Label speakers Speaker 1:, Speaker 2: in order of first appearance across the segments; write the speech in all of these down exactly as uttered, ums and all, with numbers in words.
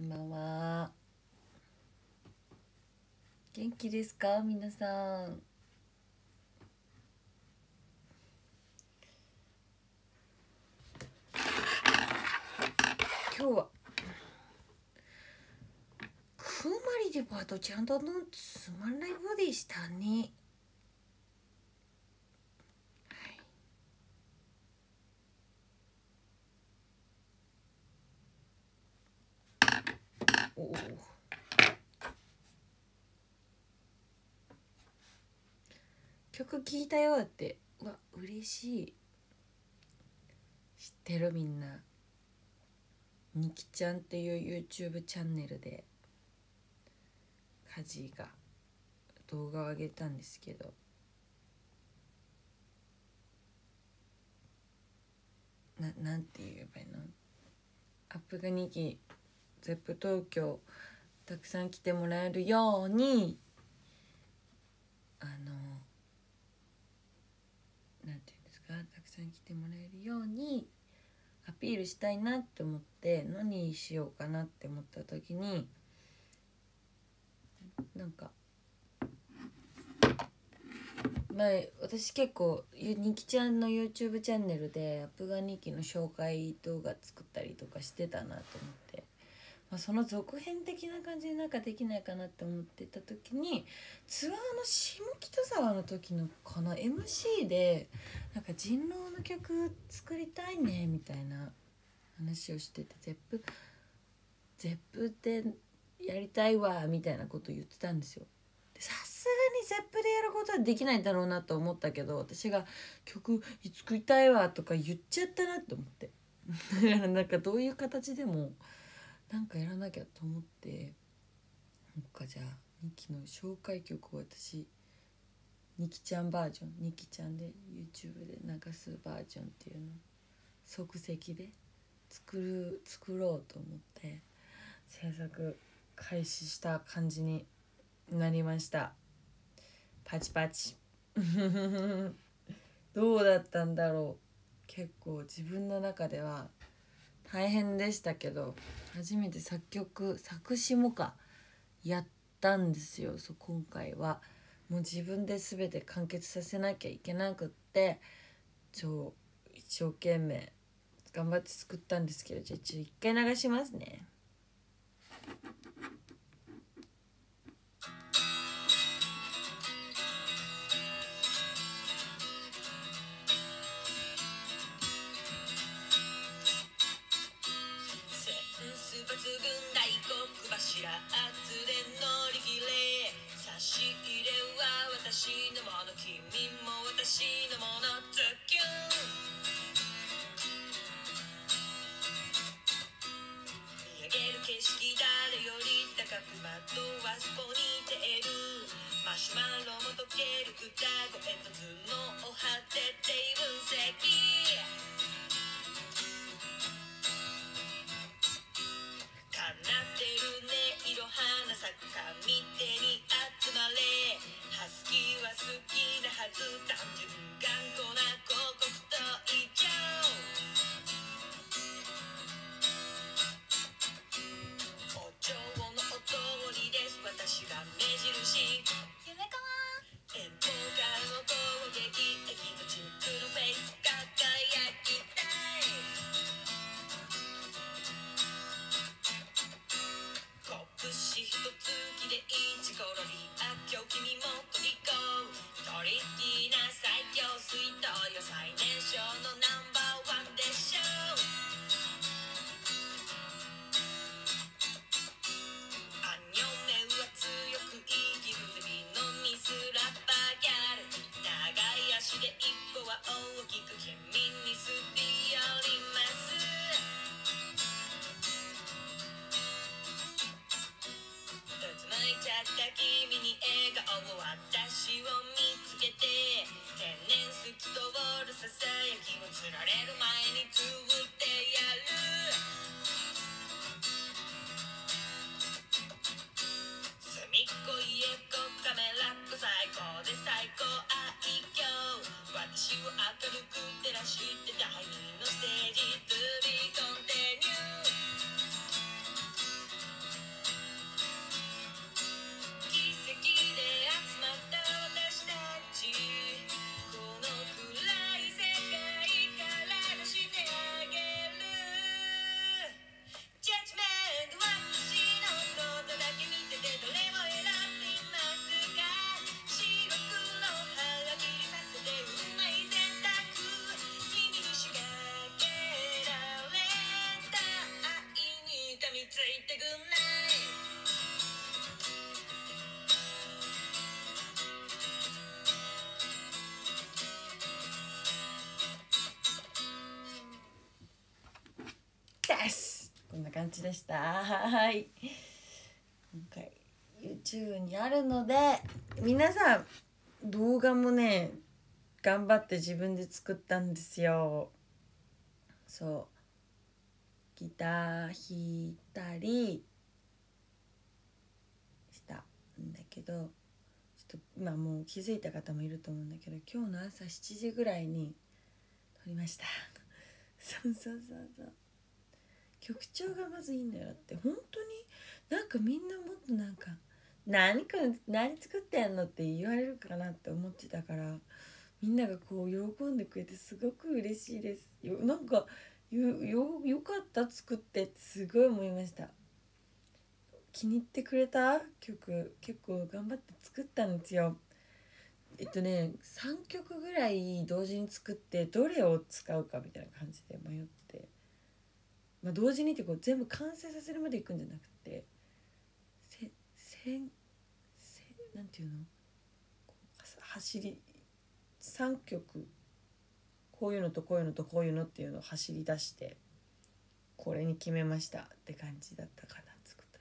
Speaker 1: んばんは。元気ですか皆さん。今日はくまりでパートちゃんとのつまんないボディしたね。おお。曲聴いたよって。うわ嬉しい。知ってるみんな。にきちゃんっていう YouTube チャンネルでカジが動画を上げたんですけど、ななんて言えばいいの、アップがにきゼップ東京たくさん来てもらえるように、あのなんていうんですか、たくさん来てもらえるようにアピールしたいなって思って、何しようかなって思った時に、なんか前私結構にきちゃんの YouTube チャンネルでアップガニキの紹介動画作ったりとかしてたなと思って、まあ、その続編的な感じでなんかできないかなって思ってた時に、ツアーの下北沢の時のかな エムシー でなんか人狼の曲作りたいねみたいな話をしてて、ゼップゼップでやりたいわみたいなこと言ってたんですよ。さすがにゼップでやることはできないだろうなと思ったけど、私が曲作りたいわとか言っちゃったなって思ってだからなんかどういう形でもなんかやらなきゃと思って、なんかじゃあニキの紹介曲を私ニキちゃんバージョン、ニキちゃんで YouTube で流すバージョンっていうのを即席で作る作ろうと思って制作開始した感じになりました。パチパチどうだったんだろう。結構自分の中では大変でしたけど、初めて作曲作詞もかやったんですよ。そう今回はもう自分で全て完結させなきゃいけなくって、超一生懸命頑張って作ったんですけど、じゃあちょっと一回流しますね。 ですこんな感じでした。はい、今回 YouTube にあるので皆さん動画もね頑張って自分で作ったんですよ。そうギター弾いたりしたんだけど、ちょっと今もう気づいた方もいると思うんだけど、今日の朝しちじぐらいに撮りましたそうそうそうそう、曲調がまずいいんだよ。って本当になんかみんなもっとなんか何か何作ってんのって言われるかなって思ってたから、みんながこう喜んでくれてすごく嬉しいですよ。なんかよよよかった作ってってすごい思いました。気に入ってくれた曲結構頑張って作ったんですよ。えっとねさんきょくぐらい同時に作ってどれを使うかみたいな感じで迷って、まあ、同時にってこう全部完成させるまでいくんじゃなくて、せせんせなんていうのこう走りさんきょくこういうのとこういうのとこういうのっていうのを走り出してこれに決めましたって感じだったかな、作った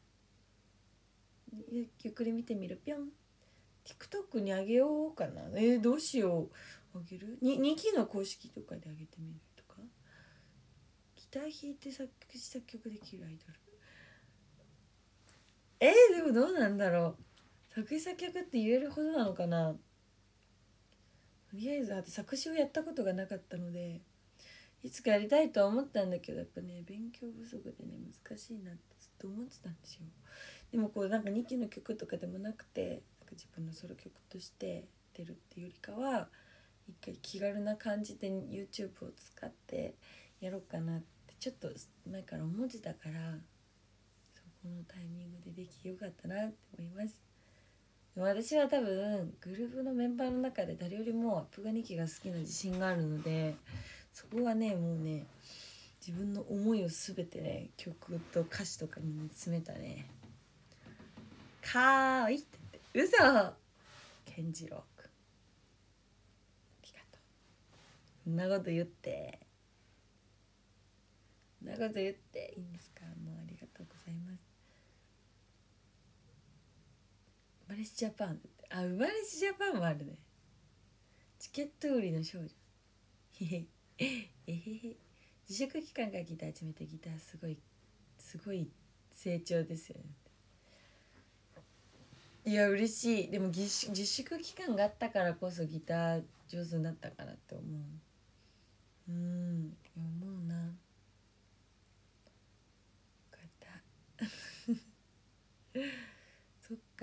Speaker 1: 時は。ゆゆっくり見てみるぴょん。 TikTok にあげようかな。えー、どうしよう、あげるににきの公式とかであげてみるとか、ギター弾いて作曲作曲できるアイドル、えー、でもどうなんだろう、作詞作曲って言えるほどなのかな。とりあえずあと作詞をやったことがなかったのでいつかやりたいとは思ったんだけど、やっぱね勉強不足でね難しいなってずっと思ってたんですよ。でもこうなんかにきの曲とかでもなくて、なんか自分のソロ曲として出るっていうよりかは一回気軽な感じで YouTube を使ってやろうかなってちょっと前から思ってたから、そこのタイミングでできてよかったなって思います。でも私は多分グループのメンバーの中で誰よりもアップガニキが好きな自信があるので、そこはねもうね自分の思いを全てね曲と歌詞とかに、ね、詰めたね。かーいって言って、嘘健次郎くんありがとう。そんなこと言ってそんなこと言っていいんですか。もうありがとうございます。生まれしジャパンって、あ生まれしジャパンもあるね。チケット売りの少女へへえへへ、自粛期間からギター始めてギターすごいすごい成長ですよね。いや嬉しい。でも自粛自粛期間があったからこそギター上手になったかなって思う。うん思うな。よかったそっか。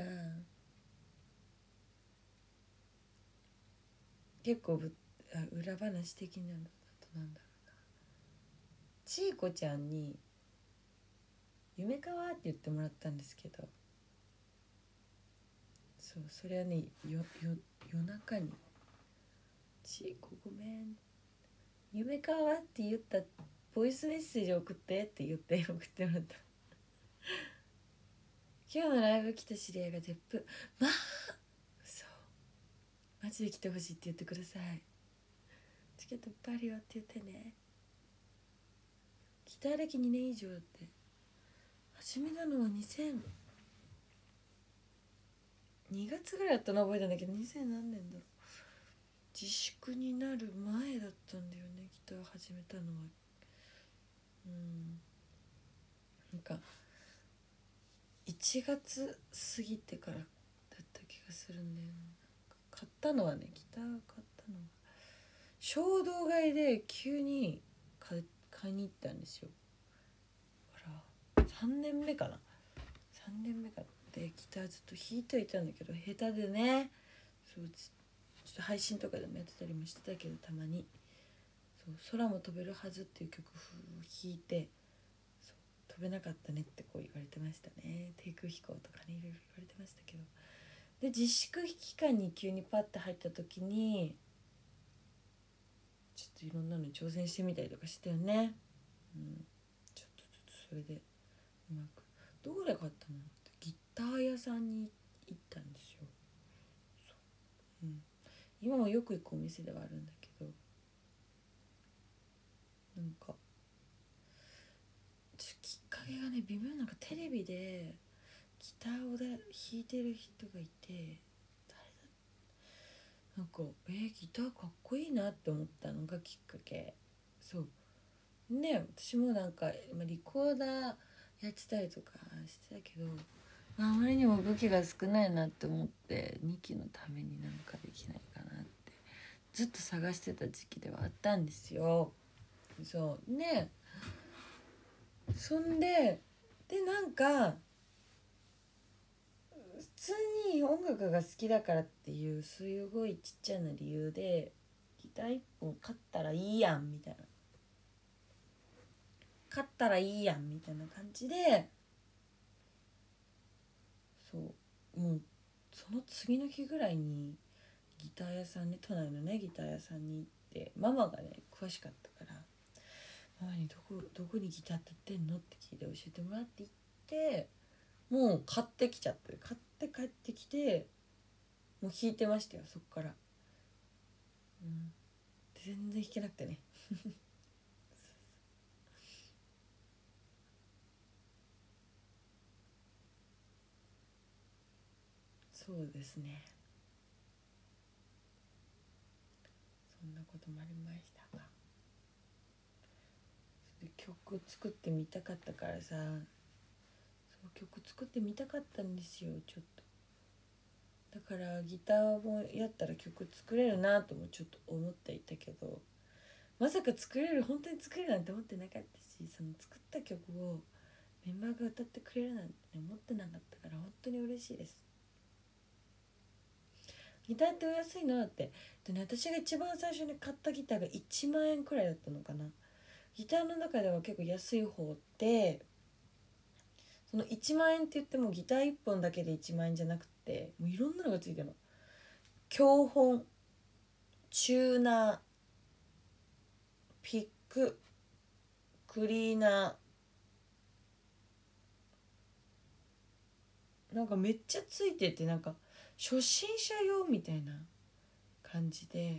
Speaker 1: 結構ぶあ裏話的なのだとなんだろうな、ちいこちゃんに夢かわって言ってもらったんですけど、そうそれはねよよ夜中にちいこごめん夢かわって言ったボイスメッセージ送ってって言って送ってもらった今日のライブ来た知り合いが絶プまあ嘘マジで来てほしいって言ってください。チケットいっぱいあるよって言ってね。ギター歴にねん以上だって。始めたのはにせんにがつぐらいだったの覚えたんだけど、にせん何年だろう、自粛になる前だったんだよねギター始めたのは。うんなんかいちがつ過ぎてからだった気がするんだよね。買ったのはねギター買ったのは衝動買いで急に買買いに行ったんですよ。ほらさんねんめかな、さんねんめかでギターずっと弾いてはいたんだけど下手でね、そうちょっと配信とかでもやってたりもしてたけど、たまにそう空も飛べるはずっていう曲を弾いて、そう飛べなかったねってこう言われてましたね。低空飛行とかねいろいろ言われてましたけど、で自粛期間に急にパッて入った時にちょっといろんなのに挑戦してみたりとかしたよね。うん、ちょっとちょっとそれでうまくどこで買ったのってギター屋さんに行ったんですよ。そう、うん、今もよく行くお店ではあるんだけど、なんか微妙なんかテレビでギターをだ弾いてる人がいて、誰だ、なんかえー、ギターかっこいいなって思ったのがきっかけ。そうね、私もなんかリコーダーやってたりとかしてたけど、まあ、あまりにも武器が少ないなって思ってにきのためになんかできないかなってずっと探してた時期ではあったんですよ。そうね、そんででなんか普通に音楽が好きだからっていうすごいちっちゃな理由でギターいっぽん買ったらいいやんみたいな、買ったらいいやんみたいな感じで、そうもうその次の日ぐらいにギター屋さんに、都内のねギター屋さんに行って、ママがね詳しかったからママにどこどこにギターって売ってんのって聞いて教えてもらって行って、もう買ってきちゃって、買って帰ってきてもう弾いてましたよそっから、うん、全然弾けなくてねそうですね、そんなこともありましたが、それで曲作ってみたかったからさ、そう曲作ってみたかったんですよちょっと。だからギターもやったら曲作れるなともちょっと思っていたけど、まさか作れる、本当に作れるなんて思ってなかったし、その作った曲をメンバーが歌ってくれるなんて思ってなかったから本当に嬉しいです。ギターってお安いのって。でね、私が一番最初に買ったギターがいちまんえんくらいだったのかな。ギターの中では結構安い方で、そのいちまんえんって言ってもギターいっぽんだけでいちまんえんじゃなくて、もういろんなのがついてるの。教本、チューナー、ピック、クリーナー、なんかめっちゃついてて、なんか初心者用みたいな感じで、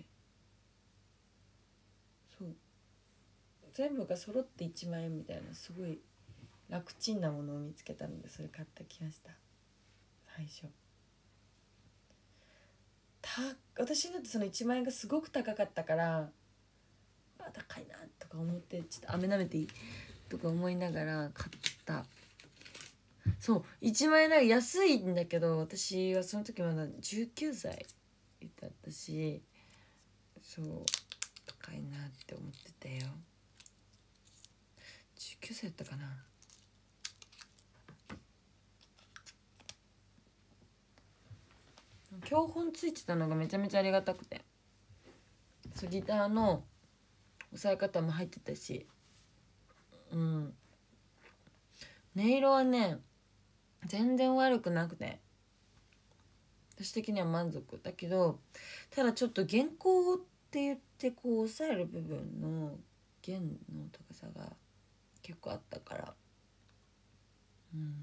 Speaker 1: そう全部が揃っていちまんえんみたいな、すごい楽ちんなものを見つけたのでそれ買ってきました。最初た私にとってそのいちまんえんがすごく高かったから、あ高いなとか思って、ちょっと飴舐めていいとか思いながら買った。そういちまんえんだから安いんだけど、私はその時まだじゅうきゅうさいだったし、そう高いなって思ってたよ。じゅうきゅうさいだったかな。教本ついてたのがめちゃめちゃありがたくて、そうギターの押さえ方も入ってたし、うん、音色はね全然悪くなくて私的には満足だけど、ただちょっと弦高って言ってこう押さえる部分の弦の高さが結構あったから、うん、弾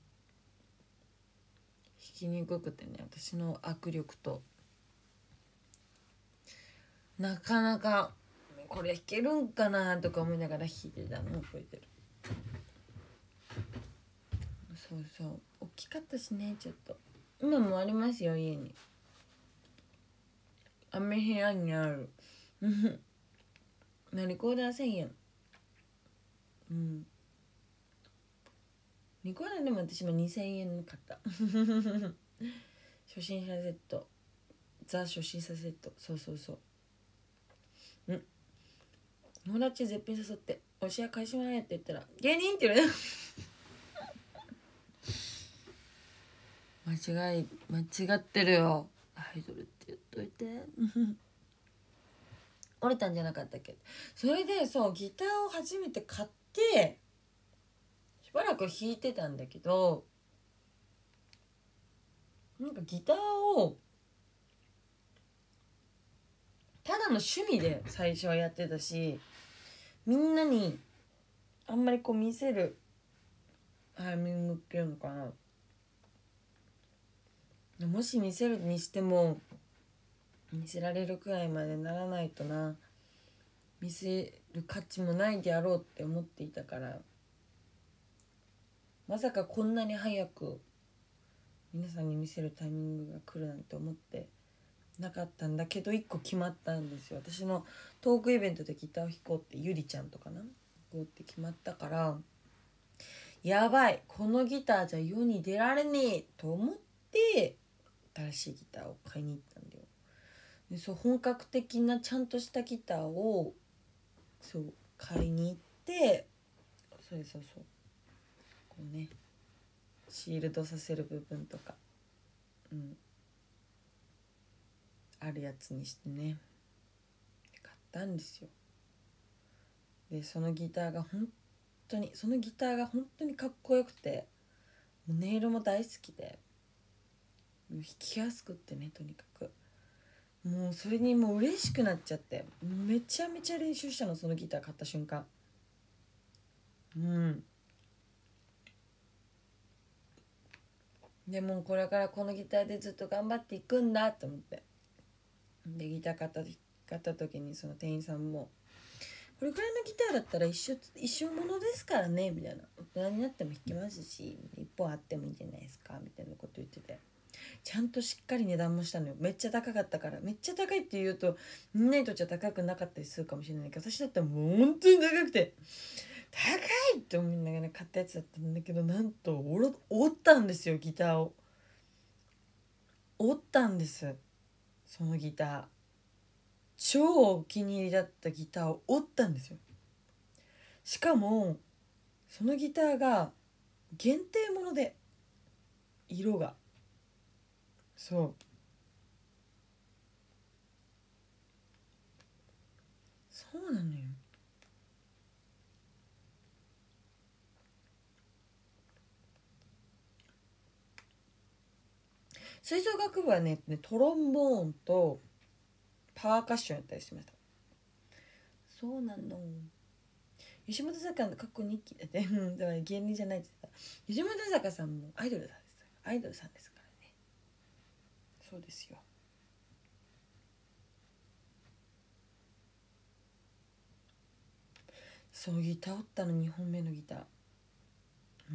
Speaker 1: きにくくてね、私の握力となかなかこれ弾けるんかなとか思いながら弾いてたのを覚えてる。そうそう大きかったしね、ちょっと今もありますよ家に。アメ部屋にあるリコーダーせんえん、うん、リコーダーでも私もにせんえんの買った初心者セット、ザ初心者セット、そうそうそう。ん友達絶品誘って「おしや返しまえ」って言ったら「芸人」って言われた間違い間違ってるよ、アイドルって言っといて折れたんじゃなかったっけ。それでそうギターを初めて買ってしばらく弾いてたんだけど、なんかギターをただの趣味で最初はやってたし、みんなにあんまりこう見せるタイミングっていうのかな、もし見せるにしても見せられるくらいまでならないとな、見せる価値もないであろうって思っていたから、 まさかこんなに早く皆さんに見せるタイミングが来るなんて思ってなかったんだけど、いっこ決まったんですよ。私のトークイベントでギターを弾こうってゆりちゃんとかな、弾こうって決まったから、やばい、このギターじゃ世に出られねえと思って新しいギターを買いに行ったんだよ。でそう本格的なちゃんとしたギターをそう買いに行って、それそうそうこうねシールドさせる部分とか、うん、あるやつにしてね買ったんですよ。でそのギターが本当にそのギターが本当にかっこよくて、もう音色も大好きで、弾きやすくってね、とにかくもうそれにもう嬉しくなっちゃって、めちゃめちゃ練習したの、そのギター買った瞬間。うんでもこれからこのギターでずっと頑張っていくんだと思って、でギター買った買った時にその店員さんもこれくらいのギターだったら一生一生ものですからねみたいな、大人になっても弾けますし一本あってもいいんじゃないですかみたいなこと言ってて、ちゃんとしっかり値段もしたのよ。めっちゃ高かったから。めっちゃ高いって言うとみんなにとっちゃ高くなかったりするかもしれないけど、私だったらもう本当に高くて高いって思いながら買ったやつだったんだけど、なんと折ったんですよ、ギターを折ったんです。そのギター超お気に入りだったギターを折ったんですよ。しかもそのギターが限定もので、色がそうそうなのよ。吹奏楽部はねトロンボーンとパーカッションやったりしました。そうなの。吉本坂のかっこ日記だってだから芸人じゃないって言ってた。吉本坂さんもアイドルさんです。アイドルさんですからね。そうですよ。そうギター折ったの、にほんめのギター。うん、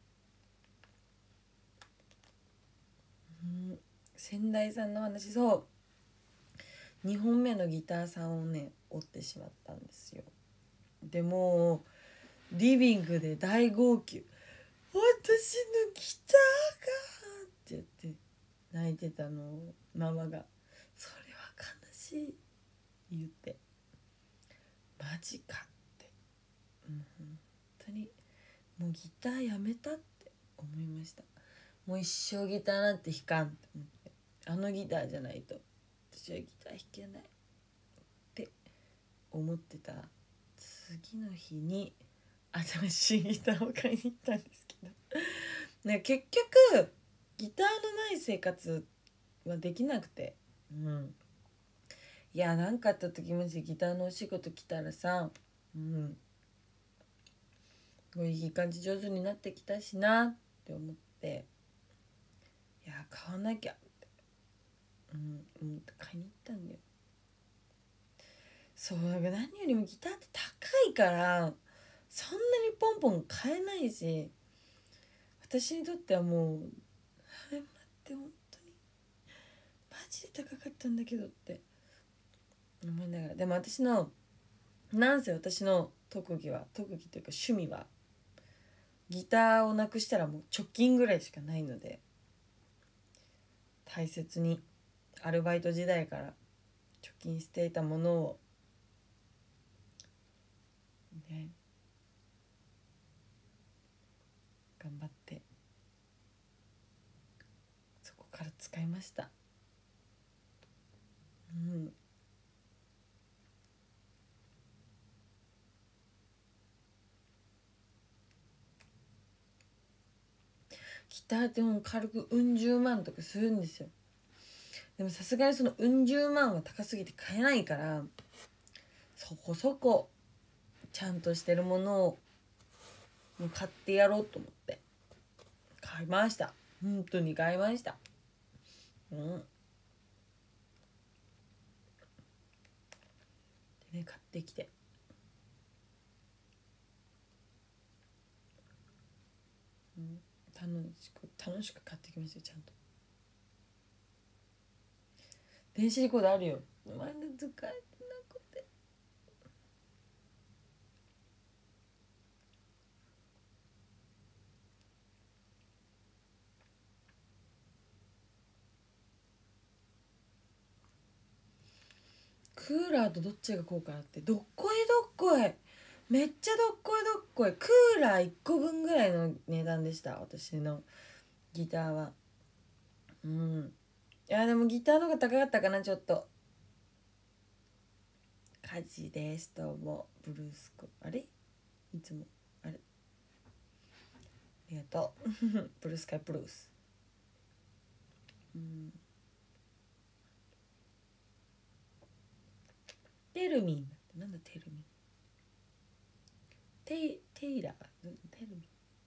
Speaker 1: うん、仙台さんの話、そうにほんめのギターさんをね折ってしまったんですよ。でもリビングで大号泣、私のギターがって言って泣いてたのをママが、それは悲しい言って、マジかって、うん、本当にもうギターやめたって思いました。もう一生ギターなんて弾かんって思って、あのギターじゃないと私はギター弾けないって思ってた次の日に新しいギターを買いに行ったんですけどね、結局ギターのない生活はできなくて、うん、いや何かあった時もしギターのお仕事来たらさ、うんいい感じ上手になってきたしなって思って、いや買わなきゃって、うんうん、買いに行ったんだよ。そうだから何よりもギターって高いからそんなにポンポン買えないし、私にとってはもうあれ待って本当にマジで高かったんだけどって思いながら、でも私のなんせ私の特技は特技というか趣味はギターをなくしたらもう貯金ぐらいしかないので、大切にアルバイト時代から貯金していたものをね頑張ってそこから使いました。うんギターってもう軽くうん十万とかするんですよ。でもさすがにそのうん十万は高すぎて買えないから、そこそこちゃんとしてるものをもう買ってやろうと思って買いました。本当に買いました。うんでね買ってきて、 楽しく楽しく買ってきましたよ。ちゃんと電子レコードあるよ。まだ使えてなくて。クーラーとどっちが効果あって、どっこいどっこい、めっちゃどっこいどっこい。クーラーいっこぶんぐらいの値段でした、私のギターは。うん、いやでもギターの方が高かったかな、ちょっと。火事ですどうも。ブルースコあれいつもあれありがとうブルースカイブルース。うん、テルミンだってなんだテルミン。テイテイラーテルミン。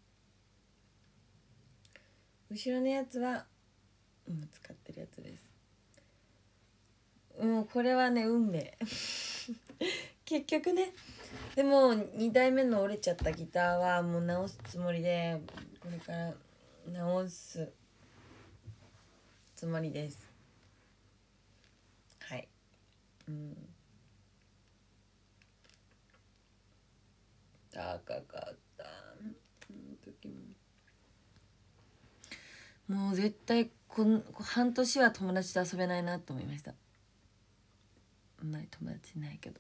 Speaker 1: 後ろのやつは今使ってるやつです。もうこれはね運命結局ね。でもにだいめの折れちゃったギターはもう直すつもりで、これから直すつもりです。はい。うん、高かったその時も。もう絶対こん半年は友達と遊べないなと思いました。あんまり友達いないけど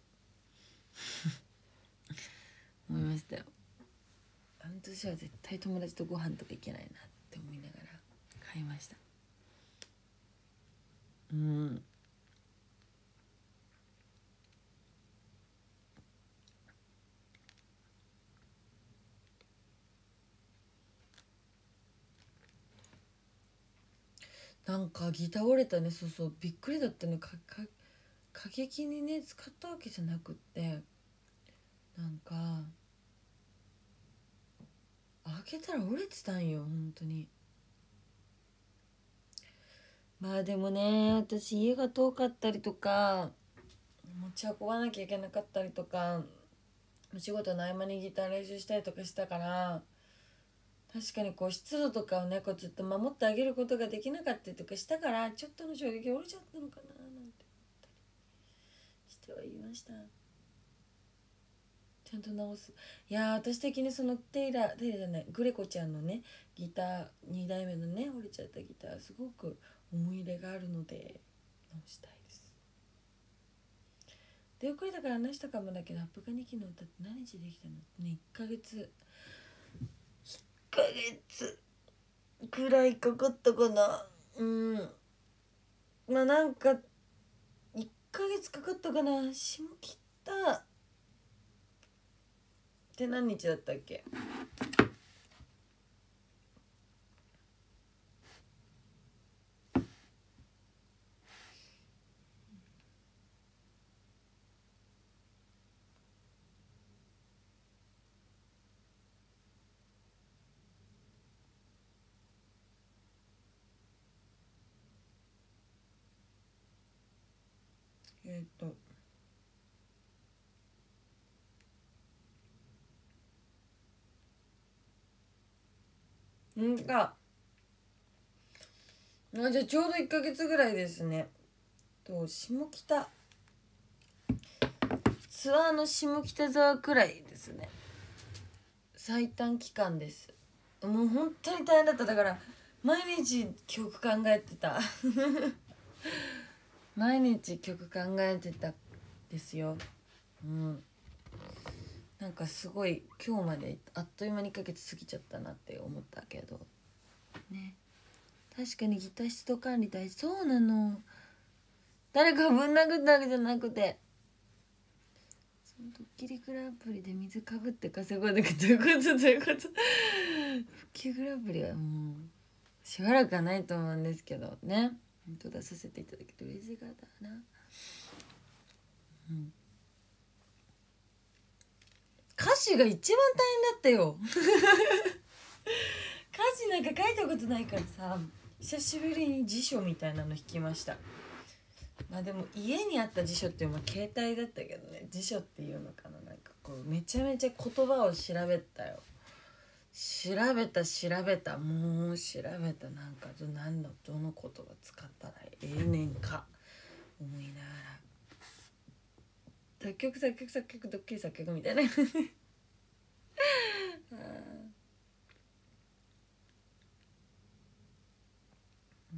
Speaker 1: 思いましたよ。半年は絶対友達とご飯とか行けないなって思いながら買いました。うん、なんかギター折れたね。そうそう、びっくりだったの。かか過激にね使ったわけじゃなくって、なんか開けたら折れてたんよ本当に。まあでもね、私家が遠かったりとか持ち運ばなきゃいけなかったりとか、お仕事の合間にギター練習したりとかしたから、確かにこう湿度とかをねこうずっと守ってあげることができなかったりとかしたから、ちょっとの衝撃折れちゃったのかななんてしてはいました。ちゃんと直す。いやー私的にそのテイラーテイラーじゃないグレコちゃんのねギターにだいめのね折れちゃったギターすごく思い入れがあるので直したいです。で遅れたから話したかもだけど、アップガニキの歌って何日できたのね。いっかげついっかげつくらいかかったかな。うん、まあなんかいっかげつかかったかな。下切ったって何日だったっけ。えっとんかあじゃあちょうどいっかげつぐらいですね。と下北ツアーの下北沢くらいですね。最短期間です。もう本当に大変だった。だから毎日曲考えてた毎日曲考えてたですよ。うん、なんかすごい今日まであっという間にいっかげつ過ぎちゃったなって思ったけどね。確かにギター湿度管理大事。そうなの。誰かぶん殴ったわけじゃなくて、そのドッキリグランプリで水かぶって稼ごうだけど、どういうことどういうことドッキリグランプリはもうしばらくはないと思うんですけどね。本当出させていただけて嬉しかったな。うん、歌詞が一番大変だったよ歌詞なんか書いたことないからさ、久しぶりに辞書みたいなの引きました。まあでも家にあった辞書っていうのは携帯だったけどね、辞書っていうのかな、なんかこうめちゃめちゃ言葉を調べたよ。 調べた調べたもう調べた。なんかど何のどの言葉使ったらええねんか思いながら、作曲作曲作曲ドッキリ作曲みたいなうん、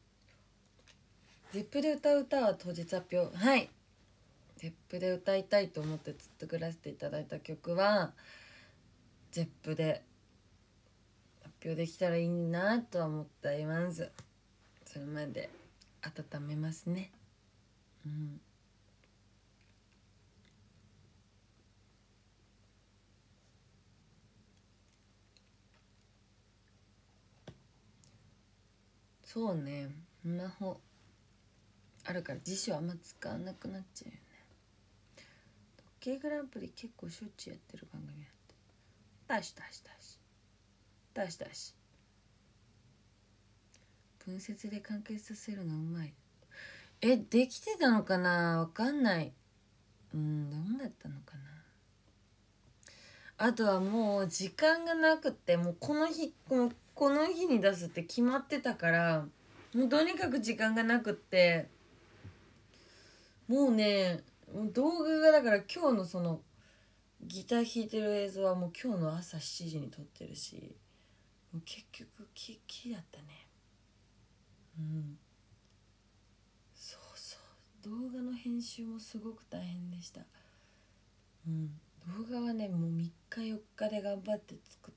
Speaker 1: ゼップで歌う歌は当日発表。はい、ゼップで歌いたいと思って作らせていただいた曲はゼップで発表できたらいいなとは思っています。それまで温めますね。うん、そうね、スマホあるから辞書あんま使わなくなっちゃうよね。ドッキリグランプリ結構しょっちゅうやってる番組やって、だしだしだしだしだし分節で完結させるのうまい。え、できてたのかな、わかんない。うん、どうだったのかな。あとはもう時間がなくって、もうこの日このこの日に出すって決まってたから、もうとにかく時間がなくって、もうね、もう動画がだから今日のそのギター弾いてる映像はもう今日の朝しちじに撮ってるし、もう結局キキだったね。うん、そうそう、動画の編集もすごく大変でした。うん、動画はねもうみっかよっかで頑張って作って、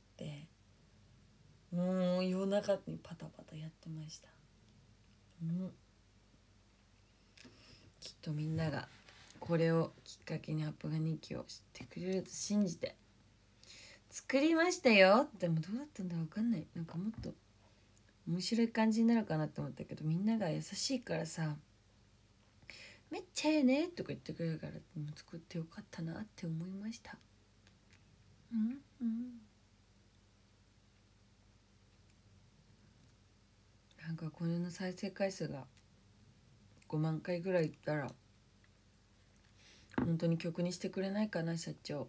Speaker 1: もう夜中にパタパタやってました。うん、きっとみんながこれをきっかけにアップが日記を知ってくれると信じて作りましたよ。でもどうだったんだろう、分かんない。なんかもっと面白い感じになるかなと思ったけど、みんなが優しいからさ、めっちゃええねとか言ってくれるから、作ってよかったなって思いました。うんうん、なんかこれの再生回数がごまんかいぐらいいったら本当に曲にしてくれないかな、社長。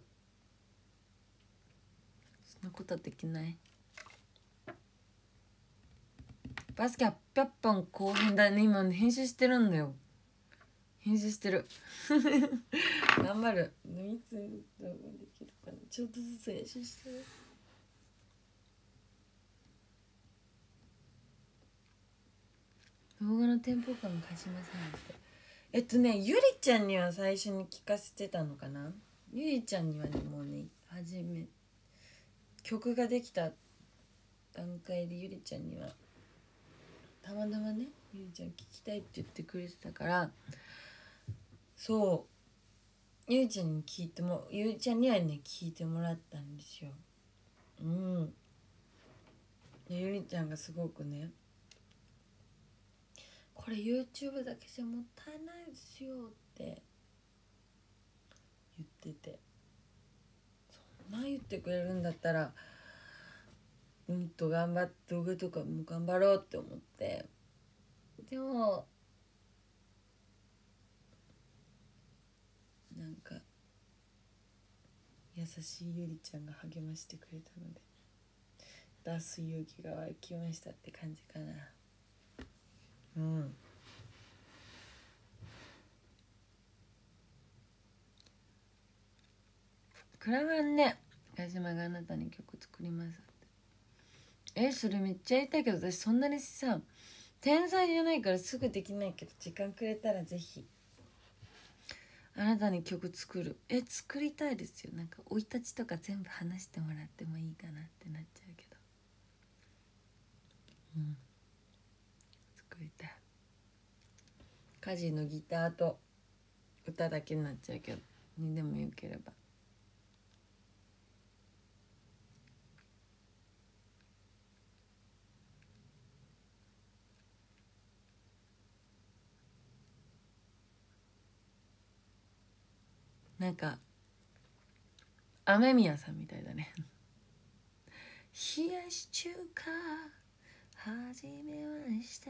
Speaker 1: そんなことはできない。バスケはっぴゃっぽん後編だね。今編集してるんだよ。編集してる頑張る。いつ動画できるかな。ちょっとずつ編集してる。動画のテンポ感が鹿島さんって、えっとねゆりちゃんには最初に聞かせてたのかな。ゆりちゃんにはねもうね初め曲ができた段階でゆりちゃんにはたまたまね、ゆりちゃん聞きたいって言ってくれてたから、そうゆりちゃんに聞いてもゆりちゃんにはね聞いてもらったんですよ。うん、でゆりちゃんがすごくね、これ YouTube だけじゃもったいないですよって言ってて、そんな言ってくれるんだったらうんと頑張って動画とかも頑張ろうって思って、でもなんか優しいゆりちゃんが励ましてくれたので出す勇気が湧きましたって感じかな。うん、クラバンね、鹿島があなたに曲作りますって。え、それめっちゃやりたいけど、私そんなにさ天才じゃないからすぐできないけど、時間くれたらぜひあなたに曲作る。え、作りたいですよ。なんか生い立ちとか全部話してもらってもいいかなってなっちゃうけど、うん、作りたい。家事のギターと歌だけになっちゃうけど、にでもよければ。なんか雨宮さんみたいだね冷やし中華始めました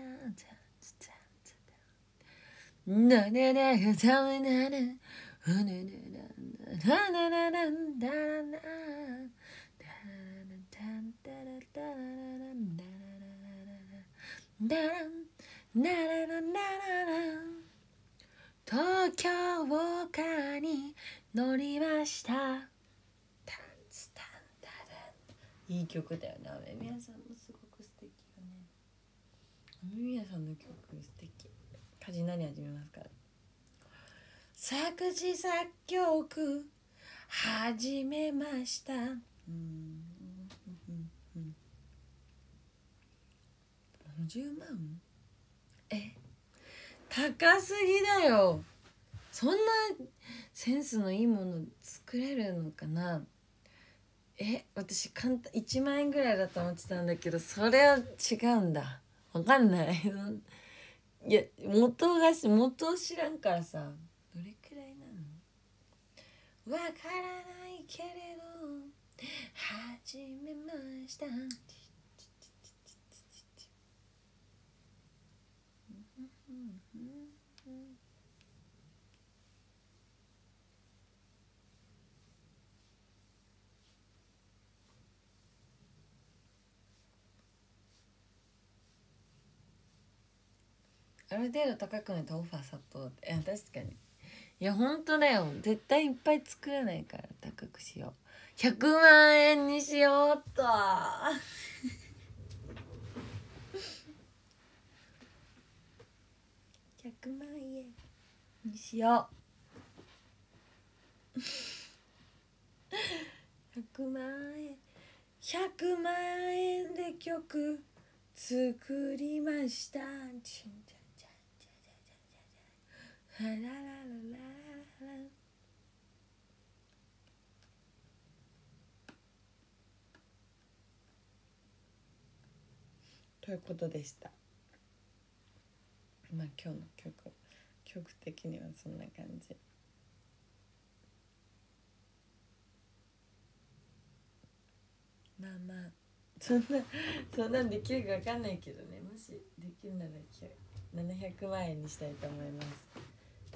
Speaker 1: なななななななななななななななンタラタララランダララララランダラララララン東京からに乗りましたタンツタンタランいい曲だよね。雨宮さんもすごく素敵よね。雨宮さんの曲素敵。家事何始めますか？作詞作曲始めました。うんうんうんごじゅうまんえ高すぎだよ。そんなセンスのいいもの作れるのかな。え私簡単いちまんえんぐらいだと思ってたんだけど、それは違うんだ。わかんないいや元がし元を知らんからさ、どれくらいなのわからないけれど始めましたある程度高くないとオファー殺到って。いや確かに、いや本当だよ。絶対いっぱい作らないから高くしよう。ひゃくまんえんにしようっとひゃくまんえんにしようひゃくまんえんひゃくまんえんで曲作りました。チンチャチャチャチャチャチャララララララということでした。まあ今日の曲曲的にはそんな感じ。まあまあそんなそんなんできるかわかんないけどね。もしできるならななひゃくまんえんにしたいと思います。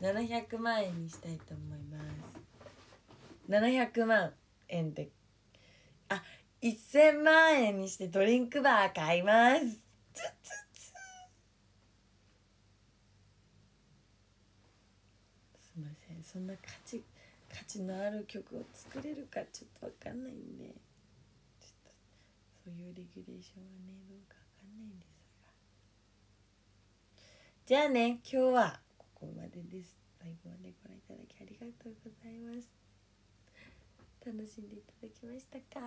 Speaker 1: ななひゃくまんえんにしたいと思います。ななひゃくまんえんであせんまんえんにしてドリンクバー買います。つつつすいません、そんな価値価値のある曲を作れるかちょっとわかんないんで、ちょっとそういうレギュレーションはねどうかわかんないんですが、じゃあね今日はここまでです。最後までご覧いただきありがとうございます。楽しんでいただきましたか？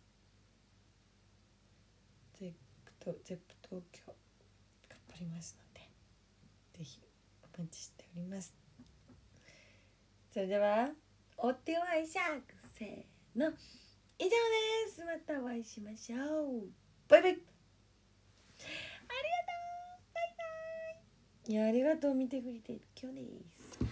Speaker 1: ゼップとゼップ東京頑張りますのでぜひお待ちしております。それではお手はイシャークせーの以上です。またお会いしましょう。バイバイ。ありがとう。バイバイ。いやありがとう見てくれて今日です。